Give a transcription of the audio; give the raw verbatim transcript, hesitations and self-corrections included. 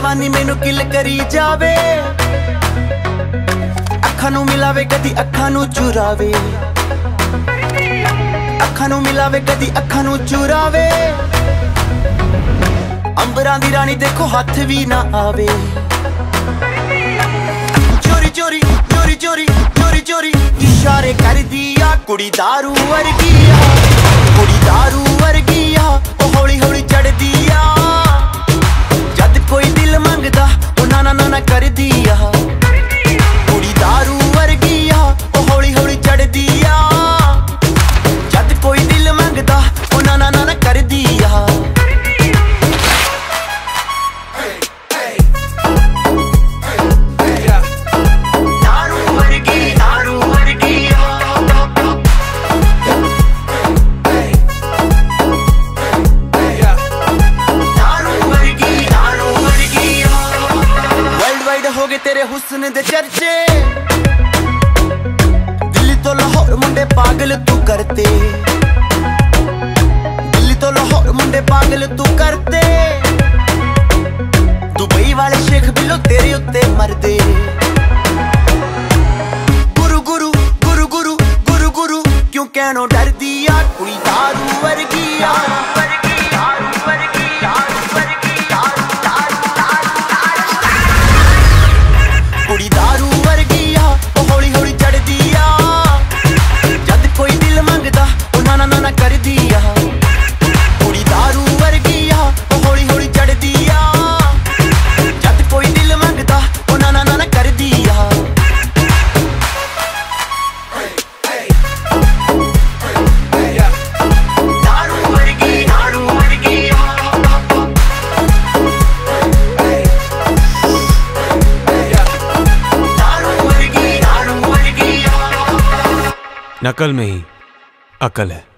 दीवानी मैनू किल करी जावे, अखां नू मिलावे कदी अखां नू चुरावे, अखां नू मिलावे कदी अखां नू चुरावे। अंबरां दी रानी देखो हाथ भी ना आवे। चोरी चोरी चोरी चोरी चोरी चोरी इशारे कर दिया, कुड़ी दारू वर्गी आ, कुड़ी दारू वर्गी आ, ओ हौली हौली चढ़ दिया। जद कोई दिल मंगदा ओ नाना नाना कर दिया, कुड़ी दारू वर्गी आ, ओ हौली हौली चढ़ दिया। जद कोई दिल मंगदा ओ नाना नाना कर दिया। तेरे हुस्न दे चर्चे, दिल्ली तो लाहौर मुंडे पागल तू करते, दिल्ली तो लाहौर मुंडे पागल तू करते। दुबई वाले शेख बिल्लो तेरे उत्ते मरदे। गुरु गुरु गुरु गुरु गुरु गुरु क्यों कहनो डर दिया, कुड़ी दारू वर्गी आ, कुड़ी दारू वर्गी आ, ओ हौली हौली चढ़ दिया। जद कोई दिल मंगदा ओ नाना नाना कर दिया, कुड़ी दारू वर्गी आ, ओ हौली हौली चढ़ दिया। जद कोई दिल मंगदा ओ नाना नाना कर दिया। दारू वर्गी दारू वर्गी नकल में ही अकल है।